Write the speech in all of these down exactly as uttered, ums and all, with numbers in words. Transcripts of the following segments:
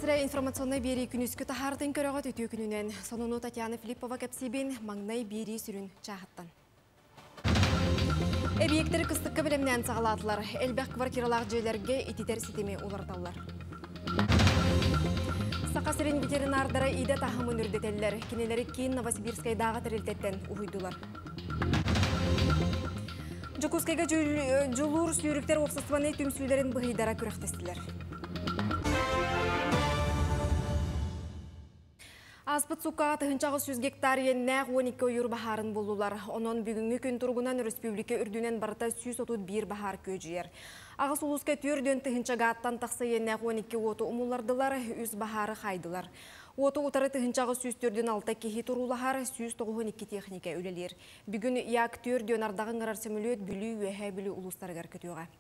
Сірі информационный бері күнүскү тахардың көріға төтүү күнінен сонуну Татьяна Филиппова кәпсебен маңнай бері сүрін чағыттан. Әбиектері кыстыққа білімнен сағаладылар. Әлбәқ квартиралақ жейлерге ититер сетеме олардалар. Сақасырын ветеринардары иде тахымын үрдетелілер. Кенелері кейін Новосибирскайдағы тірілтеттен ұйдылар. Жокускайға жулур сүйріктер опсастываны түмсүйлерін бұғидара күрақтестілер. Аспыт сука тыгынчагы жүз гектар еннәк он эки ойыр бахарын болулар. Онон бүгінгі күн тургунан республика үрдүнен барыта жүз отуз бир бахар көжер. Ағыс улуска түрден тыгынчага аттан тақсы еннәк он эки оты умулардылар, үз бахары қайдылар. Оты утары тыгынчагы жүз түрден алта кехи турулахар, жүз тоғыз эки техника өлелер. Бүгін як түрден ардағын ғарар сөмілөт бүлі өйә бүлі улустарғар көтуға.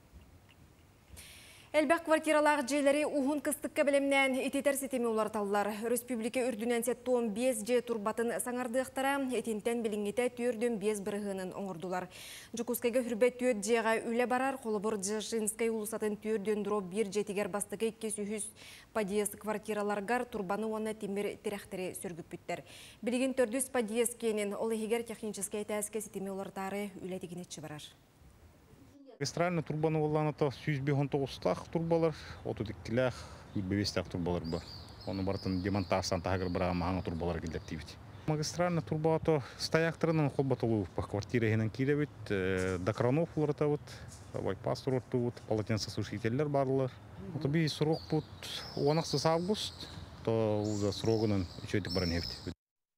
Әлбәқ квартиралағы жейлері уғын кыстыққа білімнен ететер сетеме оларталылар. Республика үрдінен сеттуын бес же турбатын саңардықтара, етентен біліңгете түрден бес бірғынын оңырдылар. Жукускайға хүрбет түрд жеға үлі барар, қолыбыр жинскай улысатын түрден дұрып бір жетігер бастығы екі жүз падиес квартираларғар турбаны оны темір теректері сөргіп бүттер. Білген төрдіс падиес кенен ол егер техническай тәске сетеме олартары үлетігінетші барар. Магистральный турбаны оланыта жүз он тоғыз турбалар, отыз-икилях, бес турбалар бар. Оны бартын демонтаждан тағыр бір ағымағына турбалар келдеттейбіт. Магистральный турбаты стояқтырының қолбатылу по квартире хенен кейлебіт, до кранов олартабыт, байпас тұрыртыбыт, полотенцесушителер барлар. Оты бей срок бұд он алтыншы август, то уже срогының үчөйті барын ефті.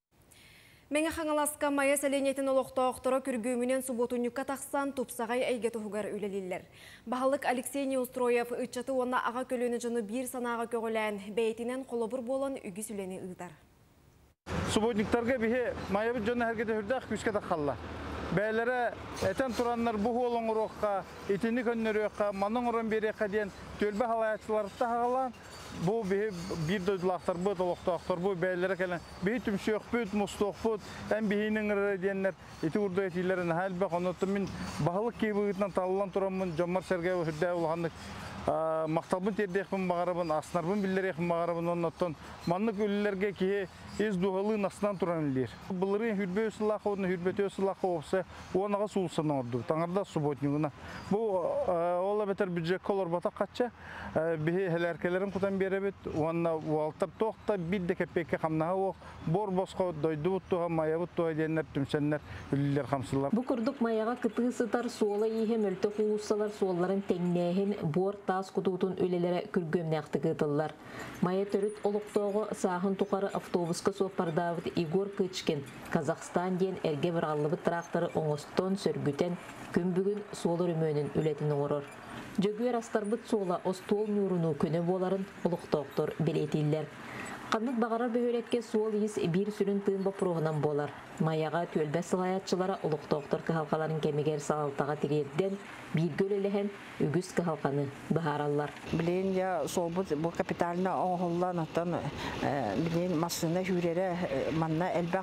Мәңі қаңаласқа майя сәленетін олықта оқтыра күргөмінен субботунюкка тақсан тупсағай әйге тұғығар өлелілер. Бағалық Алексей Неустроев үтчаты онна аға көліні жыны бір санаға көгілән бәйтінен қолыбыр болын үгі сүлені ұйдар. Субботниктарға бігі майя бұд жөні әргеті үрдәқ күске таққалла. Бәлері әтен тұранлар бұғы олың ұрыққа, етіні көннері өққа, маның ұрын береққа дейін төлбі халаятшыларды тағалан. Бұл bir döydülaqtar, bu doluqtaqtar, bu bəylərə gələn, bir tümşük, bir mustuq, bu ən bihinin ırı deyənlər, eti urdu etilərin həlbək, onuttum, min bağlıq keybiğindən talılan turamın, Cammar Sergey hüddə ulğanlıq, maqtalbın terdəyəqbін bağarabın, asnarbın billərəyəqbін bağarabın, onuttum, manlıq ölülərgə ki, ez duhalığın asından turan ilir. Bunların hürbə ösülaqı, onun hürbətə ösülaqı olsa, onağa sulsana ordu, tanrıda subotniğına. Bu, ola beter bücek kolor bataq qaçça, bihi hələrkələrin kutan berebet, ona valtar toqta bir de kepeke xamnaha oq, bor bosqa doydu buttuğa, maya buttuğa diyenler, tümsenler, ülüler xamsılar. Bu kurduk mayağa kıtığı sıtar, soğla yihem öltü xuğussalar, soğların tengnəhin, bor tas kututun ölelere kürgömnəqti qıdıllar. Maya törüt oluqtoğu sağın tuqarı avtobuska Sopardavit Igor Kıçkin, Kazakistan diyen erge bir allıbı traktörü oңостон sörgüten gün bugün soğlar ümönün ületini uğrur. Jөгüer astarbıt soğla ostol nurunu köne boların oluq doktor biletiller. Qanlık bağarar böğürekke soğul yiz bir sürün tığınba proğunan bolar. Mayağa tölbə sılayatçılara oluq doktor kıhalqaların kemiger sağaltağa tirerden bir gölelehen ügüz kıhalqanı baharallar. Bileyin ya soğubut bu kapitalina oğullan atan bileyin masına hürere manna elbaq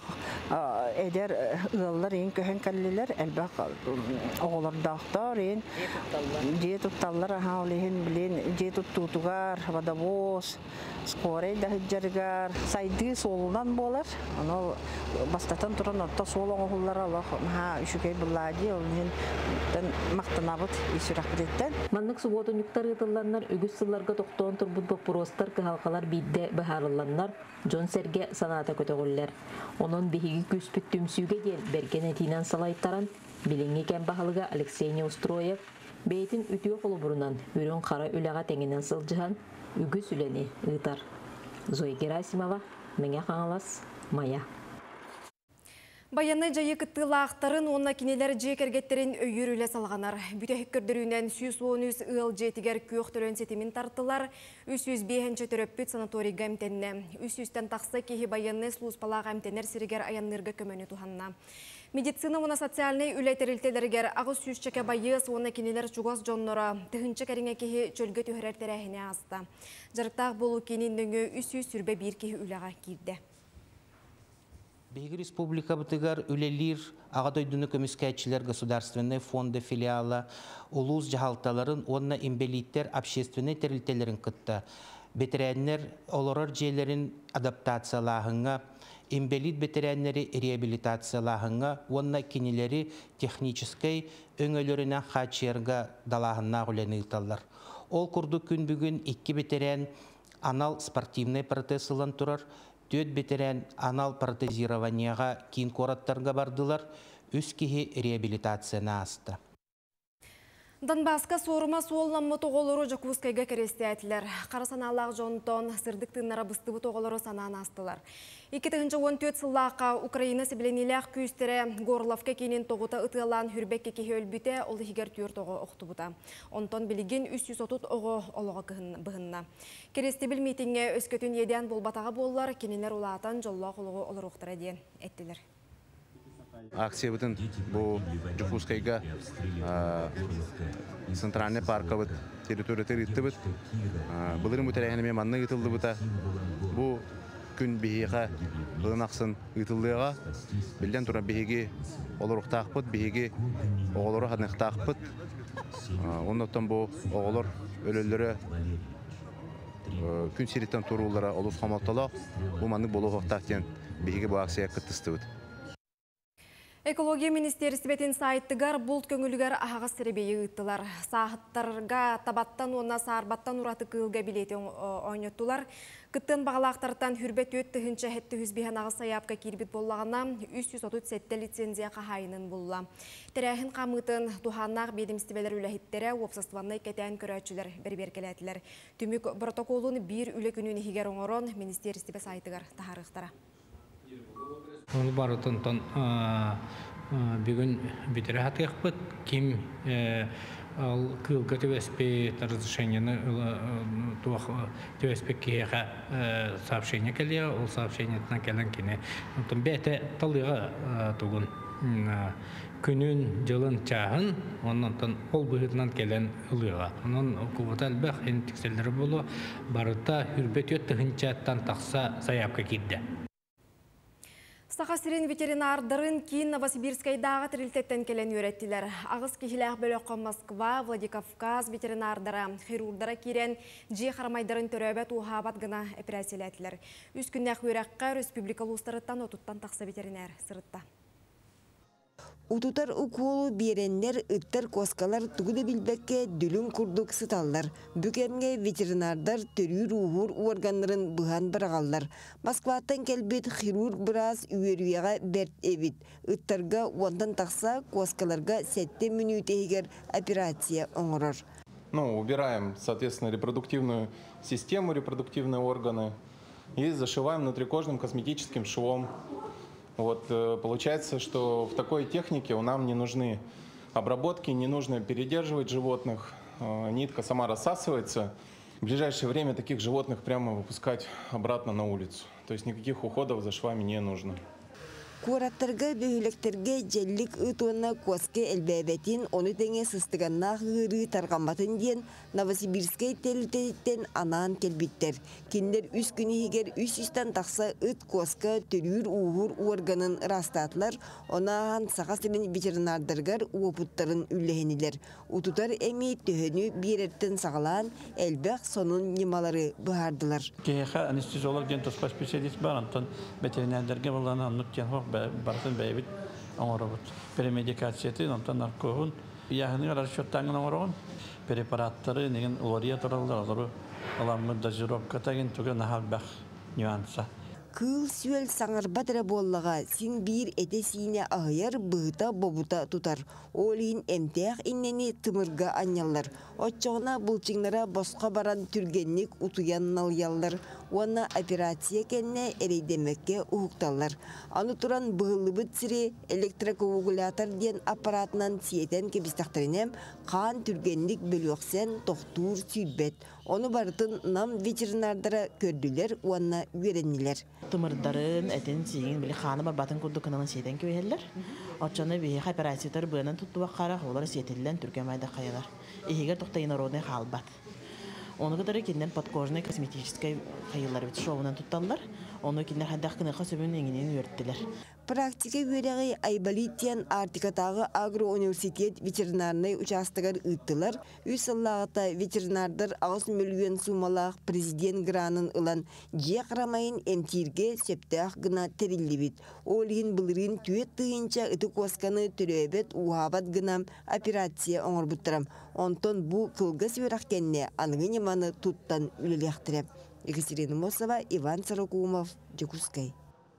eder ığallar en köhen kalliler elbaq oğullar dağıttar en diye tuttallar aha olehin bileyin diye tuttuğar vadavos skore da hıccargar saydığı soğuldan bolar onu bastatan turan orta soğulan oğullar Allah ha üşükey bulladı onun maqtanabıt isiraqdetten Manlık subotun yuktar yıtıllanlar ügüz sıllarga toqtoğun turbut baprostar kıhalqalar bidde baharıllanlar John Serge sanata kötüğüller. Onun bihigi küspüt tümsüge gel bergen etinan salaytaran bilingeken bahalıga Alexey Neustroyev beytin ütüyo koluburunan ürün qara ülağa tenginen sılcıhan ügüz üleni ıtar. Zoe Gerasimova, Menge Қаңалас, Maya. Баянны жайы кыттылақтарын онна кинелер жекергеттерін өйір үлі салғанар. Бүтәхік көрдірінен сүйіз он үз ыл жетігер көк төлен сетімін тартылар. үч жүз беш төрөппіт санаторий гәмтенне. үч жүзден тақсы кейі баянны слуспала гәмтенер сірігер аяннырға көмөні туханна. Медицина оны социальный үләйтерілтелергер ағыз сүйіз чеке байыз оны кинелер чуғаз жоннора. Тығынчы кәріңе кейі чөлгі төхірер тәрәхіне асты. Жарықтақ болу кенін дөңі үч жүз сүрбе бір кейі үліға кирді. Беги республика бытыгар үлелир ағадойдуны көміскәтчілер государственный фонды филиала улус жахалталарын онна имбелиттер общественный терилтелерін кытта. ветеринер олорор жерлерин адаптациялахынга, инвалид ветеринери реабилитациялахынга, онна кинилери технической өңөлөрүнө хачерга далахынна гүлениталлар. Ол курду күн бүгүн икки ветерин анал спортивный протез ылан турар, төт ветерин анал протезированияга кийин кораттарга бардылар, үс кихи реабилитацияна асты. Донбасска сорума суолламы тоголору Жакускайга керестәтилер. Карасаналақ жонтон сырдык тыннара быстыбы тоголору санаан астылар. эки миң он төрт сыллааққа Украина сибленилях күйістере Горловка кейінен тоғыта ытылан хүрбекке кеге өлбіте олы хигер түйір тоғы оқтыбыта. Онтон білген үс жүз отыз оғы олыға бұғынна. Керестебіл митинге өскөтін еден болбатаға болылар, кенелер улаатан жолла қолығы олар оқтыра ден әттілер. Акция бутын бу Жакускайга центральный парка бут территория теритти бут. Булырын бутарайны мен манны ытылды бута. Бу күн бихига бынаксын ытылдыга билден тура бихиги олоруктак бут, бихиги оголору ханактак бут. Оннотон бу оголор өлөлөрү күн сириттен турулары олус хаматталак. Бу манны болохтак ден бихиги бу акция кыттысты бут. Экология министерстветін сайттыгар бұлт көңілігер ағас сіребейі ұйттылар. Сағыттарға табаттан онна сарбаттан ұраты кылға билетін ойнеттулар. Кыттын бағалақтардан хүрбет өт түхінші әтті хүзбейін ағыз саяпқа кербет боллағына үс жүз отыз сетті лицензия қағайының болла. Тәрәхін қамытын туханнақ бедімстібелер үләхеттері опсастыванны кәтән көрәтшілер бір-беркеләтілер. Түмік протоколын бір үлі күнін егер оңырын министерстве сайттыгар тахарықтара. Ол барытын бүгін бітірі хатықпыт, кем кылға төвеспе разрешениені төвеспе кейеға сообщение келе, ол сообщениетіна келен кене. Бәті талыға тұғын күнін жылын чағын, оннан ол бұғытынан келен ұлыға. Онын көбіті әлбәқ текселері болу, барыта үрбет өттіғын чаттан тақса саяпқа кедді. Сақасырын ветеринардарын кейін Новосибирскайдағы тірілтеттен келен өреттілер. Ағыз кехіләқ бөліққа Москва, Владикавказ ветеринардара, хирурдара керен же қарамайдарын төрәбәт уғабат гына операцияләтілер. Үз күннәқ өрәққа республикалы ұстарыттан отуттан тақса ветеринар сырытта. Утутар укулу береннер ыттар коскалар тугуды билбекке дүлүн курдук сыталлар. Бүкемге ветеринардар төрүр уğur органнарын быхан барагаллар. Москваттан келбет хирург бираз үйөрүяга берт эбит. Ыттарга ондан такса коскаларга сетте мүнөт эгер операция оңорор. Ну, убираем, соответственно, репродуктивную систему, репродуктивные органы и зашиваем внутрикожным косметическим швом. Вот, получается, что в такой технике у нам не нужны обработки, не нужно передерживать животных, нитка сама рассасывается. В ближайшее время таких животных прямо выпускать обратно на улицу. То есть никаких уходов за швами не нужно. Кураттарга бөһүлектерге желлик ытуанна коске элбәбәтин оны теңе сыстыганна гыры таргаматын ден Новосибирскай телитеттен анан келбиттер. Киндер үс күнү егер үс жүздөн такса ыт коска төрүр уğur органын растатлар, онан сагасынын ветеринардаргар опуттарын үллехенилер. Утутар эми төһөнү биреттен сагалан элбек сонун немалары баардылар. Кеха анестезиолог ден тоспа специалист бар, антон ветеринардарга болгон ануттен барсын бәйбит оңоробут. Перемедикацияты, антон наркогун, яғының расчеттаңын оңорогун, препараттары неген лория туралды, олары оламы дозировка тагин туга нахал бәқ нюанса. Кыл сүйел саңарбатыра боллаға син бир эте сине ағыяр бұғыта бобута тутар. Олин эмтеяқ иннени тымырға анялар. Отчоғына бұлчыңнара босқа баран түргенник утуян налялар. Уанна операция кенне эрейдемекке уғықталар. Аны туран бұғылыбыт сири электрокоагулятор ден аппаратынан сиетен кебістақтарынем қан түргенник бөліқсен тоқтур сүйбет. Оны барытын нам ветеринардара көрділер, уанна үйренілер. Тымырдарын әтен сиген білі қаны бар батын күрді күнінің сиетен көйелер. Отчаны бейі операциятар бұғынан тұттуға қарақ олар сиетелілен түркемайда қайалар. Егер тоқтайын ородный қалбат. Оны кадары кенден подкожный косметической қайылар бет шоуынан тұтталар. Оны кендер хаддақ кыныға сөбін еңінен өрттілер. Практика үйрәғи Айбалитиян Артикатағы агроуниверситет ветеринарный участығар ұттылар. Үс ыллағыта ветеринардар ағыз миллион сумалақ президент гранын ылан же қарамайын эмтирге септіғ гына терилли бит. Олығын бұлырын түйет тыйынча үті қосканы түрөбет уабат гынам операция оңыр бұттырам. Онтон бұ кылгас өрақкенне анығын еманы туттан үліліқтіреп. Екатерина Мосова, Иван Саракумов, Жекускай.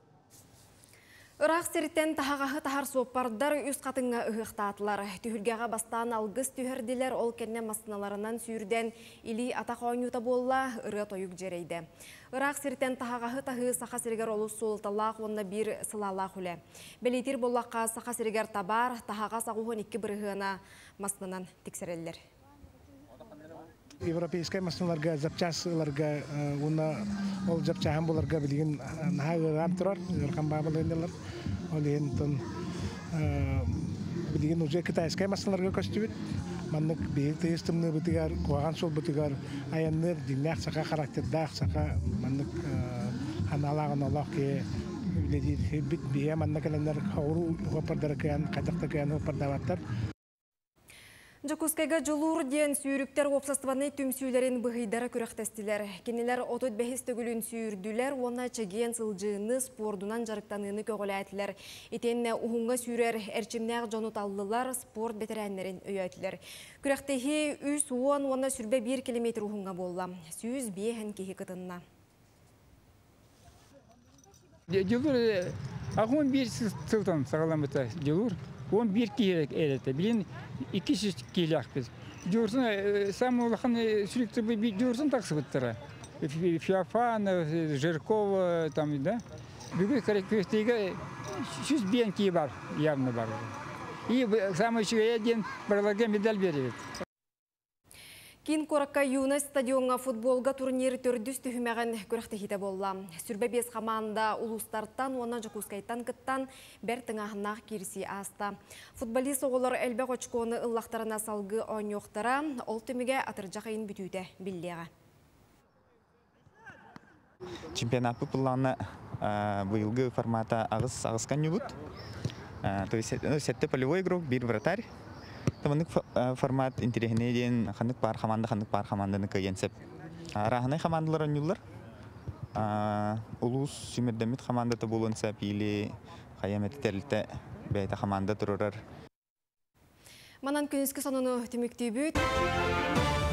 Ырақ серіттен тағағы тахар соппардар үз қатыңға ұғықтатылар. Түхілгеға бастан алғыз түхерділер ол кенне масыналарынан сүйірден или атақ ойнута болла ұры тойық жерейді. Ырақ серіттен тағағы тағы сақа сергер олы солталақ онна бір сылалақ үлі. Белетер боллаққа сақа сергер табар, тағаға сағуғын екі бірғына масынынан тексерелер. Европейская масыналарга, запчасыларга, уна ол запчахан боларга билген нағырам тұрар, өрқан бабылындылар. Ол ентон билген уже китайская масыналарга көстүбіт. Маннык бейік тейістімні бұтығар, қуаған сол бұтығар, аянныр, диннақ сақа характердақ, сақа маннык ханалағын олақ ке, бит бейе маннык әлінер қауру ғопардар кән, қадақта кән ғопардаваттар. Жакускайга жолур ден сүйріктер опсастываны түмсүйлерін бұғидары күрәқтестілер. Кенелер отот бәхіс төгілін сүйірділер, оны чеген сылжыны спордунан жарықтаныны көғіләтілер. Етенне ұғынға сүйрер әрчімнәғ жонуталлылар спорт бетерәнлерін өйәтілер. Күрәқтегі үс он, оны сүрбе бір километр ұғынға болла. Сүйіз бейхен кехі қытынна. Жолур, ағын бір сылтан сағаламыта жолур. Он bir kilo edildi. Bilin iki yüz kilo biz. Diyorsun samolakın sürekli bir diyorsun taksıbıttıra. Fiyafan, Jirkov tam da. Bugün karakteristiği yüz bin kilo var, yarını var. İyi samol şuraya diyen buralarga medal veriyor. Кин Коракка Юнес стадионға футболға турнир төрдүс түхімәген көріқті хиті болла. Сүрбе бес команда улустарттан, оны Жакускайттан кыттан бәр тыңағынақ керсі аста. Футболист оғылар әлбәқ очконы ыллақтарына салғы ойнyoқтара, ол түміге атыржақайын бүтуді білдеға. Чемпионат бұлланы бұйылғы формата ағыз-ағызқан юбыт. Сәтті полевой игрок, бір вратарь. Таманнык формат интересный ден, ханнык пар команда, ханнык пар команданы кыйенсеп. Рахнай командалар ойнулар. Улус сүмердемит командаты болонса пили каямет терлите бейта команда турурар. Манан күнүскү сонуну түмүктүүбүт.